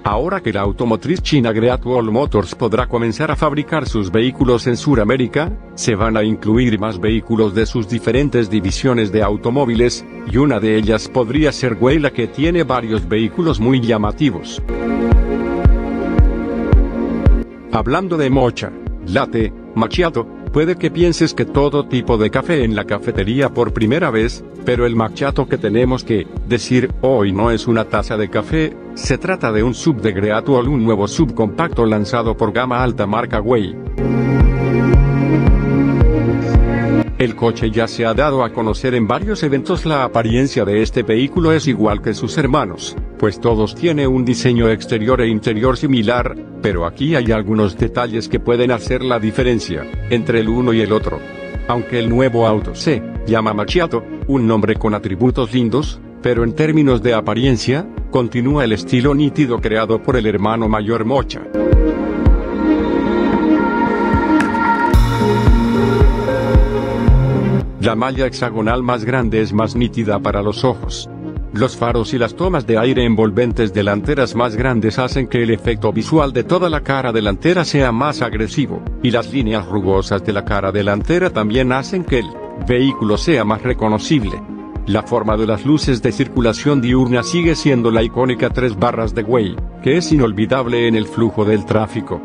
Ahora que la automotriz china Great Wall Motors podrá comenzar a fabricar sus vehículos en Sudamérica, se van a incluir más vehículos de sus diferentes divisiones de automóviles, y una de ellas podría ser Wayla, que tiene varios vehículos muy llamativos. Hablando de mocha, latte, macchiato, puede que pienses que todo tipo de café en la cafetería por primera vez, pero el macchiato que tenemos que decir hoy no es una taza de café, se trata de un SUV de Great Wall, un nuevo SUV compacto lanzado por gama alta marca Way. El coche ya se ha dado a conocer en varios eventos. La apariencia de este vehículo es igual que sus hermanos, pues todos tienen un diseño exterior e interior similar, pero aquí hay algunos detalles que pueden hacer la diferencia entre el uno y el otro. Aunque el nuevo auto se llama Macchiato, un nombre con atributos lindos, pero en términos de apariencia, continúa el estilo nítido creado por el hermano mayor Mocha. La malla hexagonal más grande es más nítida para los ojos. Los faros y las tomas de aire envolventes delanteras más grandes hacen que el efecto visual de toda la cara delantera sea más agresivo, y las líneas rugosas de la cara delantera también hacen que el vehículo sea más reconocible. La forma de las luces de circulación diurna sigue siendo la icónica 3 barras de Way, que es inolvidable en el flujo del tráfico.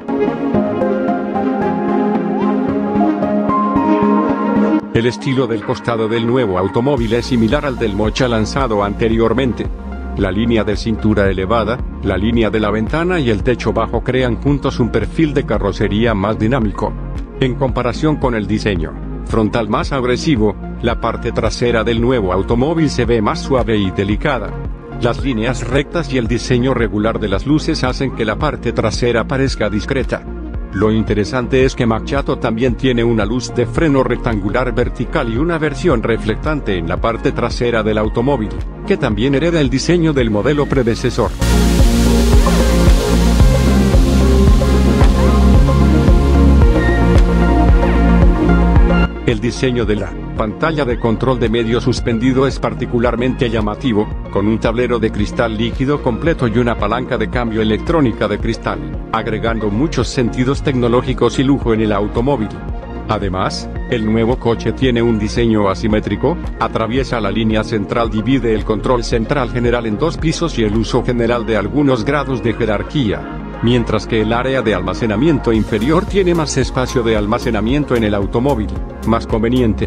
El estilo del costado del nuevo automóvil es similar al del Mocha lanzado anteriormente. La línea de cintura elevada, la línea de la ventana y el techo bajo crean juntos un perfil de carrocería más dinámico. En comparación con el diseño frontal más agresivo, la parte trasera del nuevo automóvil se ve más suave y delicada. Las líneas rectas y el diseño regular de las luces hacen que la parte trasera parezca discreta. Lo interesante es que Macchiato también tiene una luz de freno rectangular vertical y una versión reflectante en la parte trasera del automóvil, que también hereda el diseño del modelo predecesor. El diseño de la pantalla de control de medio suspendido es particularmente llamativo, con un tablero de cristal líquido completo y una palanca de cambio electrónica de cristal, agregando muchos sentidos tecnológicos y lujo en el automóvil. Además, el nuevo coche tiene un diseño asimétrico, atraviesa la línea central, divide el control central general en 2 pisos y el uso general de algunos grados de jerarquía, mientras que el área de almacenamiento inferior tiene más espacio de almacenamiento en el automóvil, más conveniente.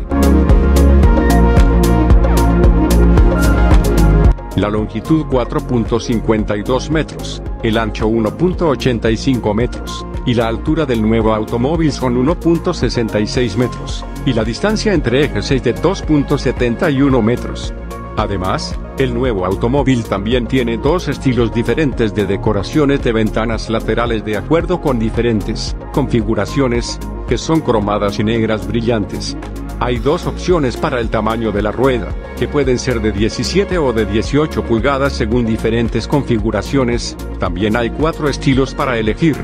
La longitud 4.52 metros, el ancho 1.85 metros, y la altura del nuevo automóvil son 1.66 metros, y la distancia entre ejes es de 2.71 metros. Además, el nuevo automóvil también tiene 2 estilos diferentes de decoraciones de ventanas laterales de acuerdo con diferentes configuraciones, que son cromadas y negras brillantes. Hay 2 opciones para el tamaño de la rueda, que pueden ser de 17 o de 18 pulgadas según diferentes configuraciones. También hay 4 estilos para elegir.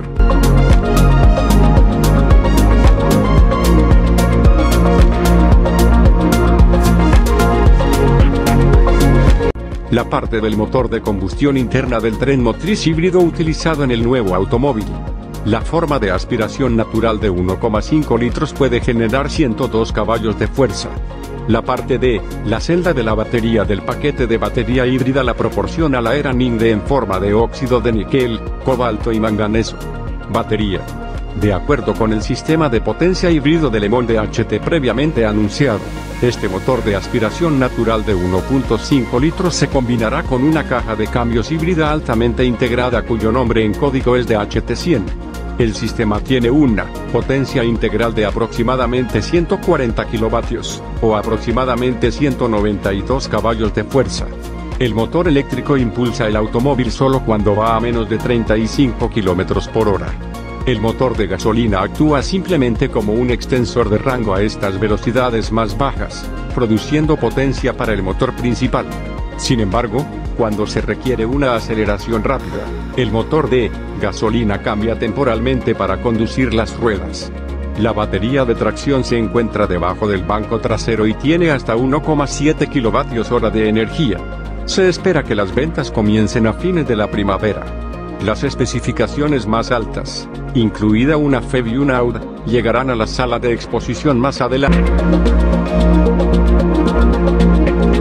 La parte del motor de combustión interna del tren motriz híbrido utilizado en el nuevo automóvil. La forma de aspiración natural de 1,5 litros puede generar 102 caballos de fuerza. La parte de la celda de la batería del paquete de batería híbrida la proporciona la era Ninde en forma de óxido de níquel, cobalto y manganeso. Batería. De acuerdo con el sistema de potencia híbrido de Le Mans de HT previamente anunciado, este motor de aspiración natural de 1.5 litros se combinará con una caja de cambios híbrida altamente integrada cuyo nombre en código es de HT100. El sistema tiene una potencia integral de aproximadamente 140 kilovatios, o aproximadamente 192 caballos de fuerza. El motor eléctrico impulsa el automóvil solo cuando va a menos de 35 km por hora. El motor de gasolina actúa simplemente como un extensor de rango a estas velocidades más bajas, produciendo potencia para el motor principal. Sin embargo, cuando se requiere una aceleración rápida, el motor de gasolina cambia temporalmente para conducir las ruedas. La batería de tracción se encuentra debajo del banco trasero y tiene hasta 1,7 kWh de energía. Se espera que las ventas comiencen a fines de la primavera. Las especificaciones más altas, incluida una FEV y una AUD, llegarán a la sala de exposición más adelante.